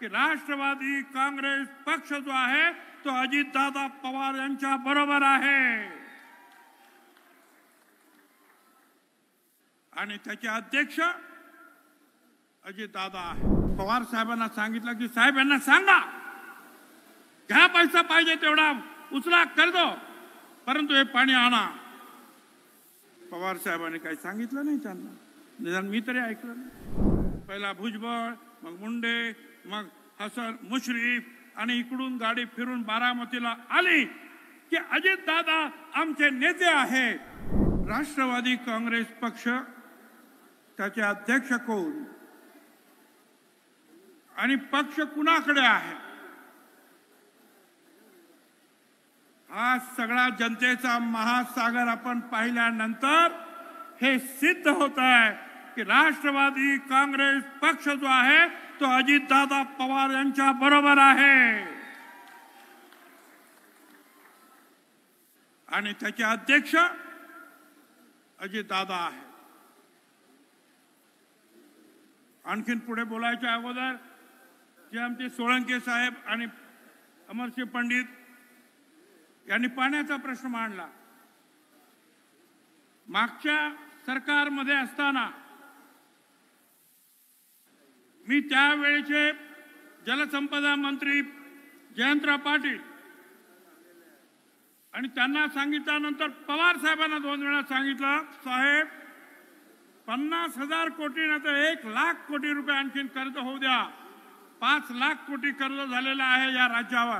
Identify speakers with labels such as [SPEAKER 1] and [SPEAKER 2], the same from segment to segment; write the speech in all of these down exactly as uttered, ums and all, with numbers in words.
[SPEAKER 1] की राष्ट्रवादी काँग्रेस पक्ष जो आहे तो अजितदादा पवार यांच्या बरोबर आहे आणि त्याचे अध्यक्ष अजितदादा आहे। पवार साहेबांना सांगितलं की साहेब यांना सांगा घ्या पैसा पाहिजे तेवढा उचला कर दो परंतु हे पाणी आणा। पवार साहेबांनी काही सांगितलं नाही त्यांना, निदान मी तरी ऐकलं नाही। पहिला भुजबळ, मग मुंडे, मग हसन मुश्रीफ आणि इकडून गाडी फिरून बारामतीला आली की अजितदादा आमचे नेते आहेत। राष्ट्रवादी काँग्रेस पक्ष त्याचे अध्यक्ष कोण आणि पक्ष कुणाकडे आहे हा सगळा जनतेचा महासागर आपण पाहिल्यानंतर हे सिद्ध होत आहे की राष्ट्रवादी काँग्रेस पक्ष जो आहे तो अजितदादा पवार यांच्या बरोबर आहे आणि त्याचे अध्यक्ष अजितदादा आहे। आणखीन पुढे बोलायच्या अगोदर जे आमचे सोळंके साहेब आणि अमरसिंह पंडित यांनी पाण्याचा प्रश्न मांडला। मागच्या सरकारमध्ये असताना मी त्यावेळेचे जलसंपदा मंत्री जयंतराव पाटील आणि त्यांना सांगितल्यानंतर पवार साहेबांना दोन वेळा सांगितलं साहेब पन्नास हजार कोटी नंतर एक लाख कोटी रुपये आणखीन कर्ज होऊ द्या। पाच लाख कोटी कर्ज झालेलं आहे या राज्यावर,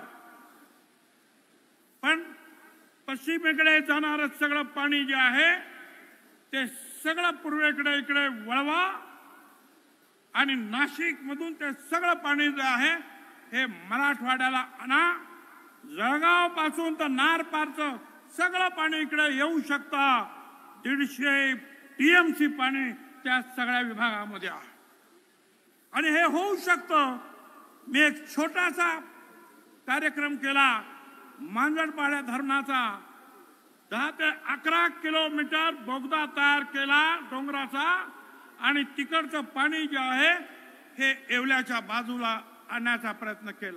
[SPEAKER 1] पण पश्चिमेकडे जाणारं सगळं पाणी जे आहे ते सगळं पूर्वेकडे इकडे वळवा आणि नाशिक मधून ते सगळं पाणी जे आहे हे मराठवाड्याला आणा। जळगाव पासून तर नार पारचं सगळं पाणी इकडे येऊ शकतं। दीडशे टीएमसी पाणी त्या सगळ्या विभागामध्ये आहे आणि हे होऊ शकतं। मी एक छोटासा कार्यक्रम केला मांजरपाड्या धरणाचा, दहा ते अकरा किलोमीटर बोगदा तयार केला डोंगराचा आणि तिकडचं पाणी जे आहे हे येवल्याच्या बाजूला आणण्याचा प्रयत्न केला।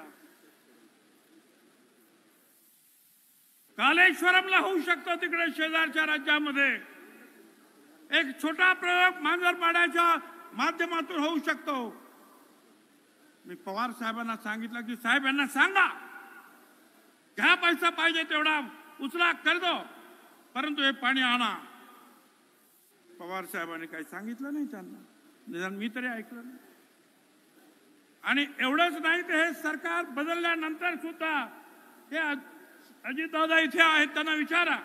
[SPEAKER 1] कालेश्वरमला होऊ शकतं तिकडे शेजारच्या राज्यामध्ये एक छोटा प्रयोग मांजरपाड्याच्या माध्यमातून होऊ शकतो। मी पवार साहेबांना सांगितलं की साहेब यांना सांगा घ्या पैसा पाहिजे तेवढा उचला कर दो परंतु हे पाणी आणा। पवार साहेबांनी काही सांगितलं नाही त्यांना, निदान मी तरी ऐकलं नाही। आणि एवढंच नाही तर हे सरकार बदलल्यानंतर सुद्धा हे अजितदादा इथे आहेत त्यांना विचारा।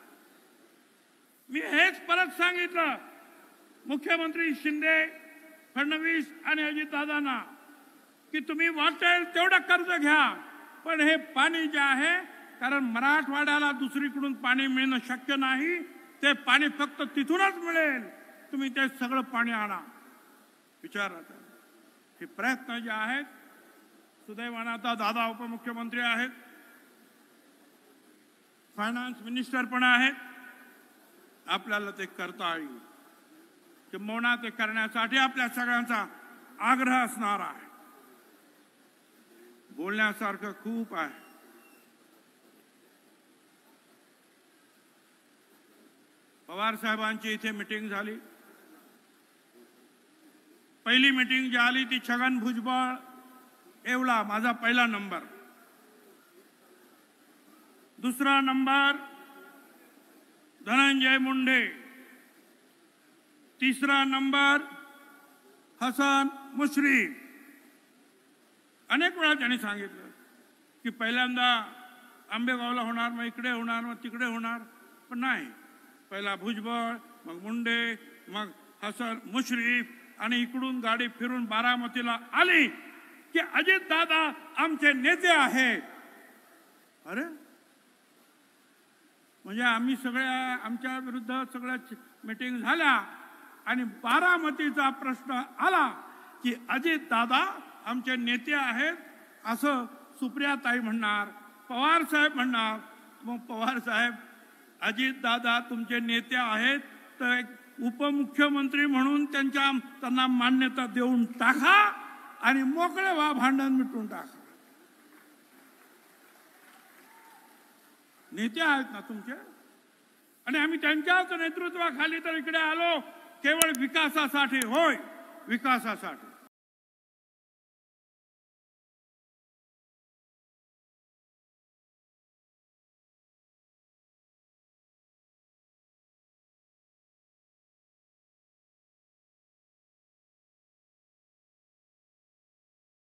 [SPEAKER 1] मी हेच परत सांगितलं मुख्यमंत्री शिंदे, फडणवीस आणि अजितदादांना की तुम्ही वाटेल तेवढं कर्ज घ्या पण हे पाणी जे आहे कारण मराठवाड्याला दुसरीकडून पाणी मिळणं शक्य नाही, ते पाणी फक्त तिथूनच मिळेल, तुम्ही ते सगळं पाणी आणा। विचारा हे प्रयत्न जे आहेत सुदैवाने आता दादा उपमुख्यमंत्री आहेत, फायनान्स मिनिस्टर पण आहेत, आपल्याला ते करता येईल किंबहुना ते करण्यासाठी आपल्या सगळ्यांचा आग्रह असणार आहे। बोलण्यासारखं खूप आहे। पवार साहेबांची इथे मीटिंग झाली। पहिली मीटिंग जी आली ती छगन भुजबळ येवला, माझा पहिला नंबर। दुसरा नंबर धनंजय मुंडे, तिसरा नंबर हसन मुश्रीफ। अनेक वेळा त्यांनी सांगितलं की पहिल्यांदा आंबेगावला होणार, मग इकडे होणार, मग तिकडे होणार, पण नाही। पहिला भुजबळ, मग मुंडे, मग हसन मुश्रीफ आणि इकडून गाडी फिरून बारामतीला आली की अजितदादा आमचे नेते आहेत। अरे म्हणजे आम्ही सगळ्या आमच्या विरुद्ध सगळ्या मीटिंग झाल्या आणि बारामतीचा प्रश्न आला की अजितदादा आमचे नेते आहेत असं सुप्रियाताई म्हणणार, पवार साहेब म्हणणार। मग पवार साहेब अजितदादा तुमचे नेते आहेत तर एक उपमुख्यमंत्री म्हणून त्यांच्या त्यांना मान्यता देऊन टाका आणि मोकळे व्हा, भांडण मिटून टाका. नेते आहेत ना तुमचे, आणि आम्ही त्यांच्याच नेतृत्वाखाली तर इकडे आलो केवळ विकासासाठी. होय, विकासासाठी.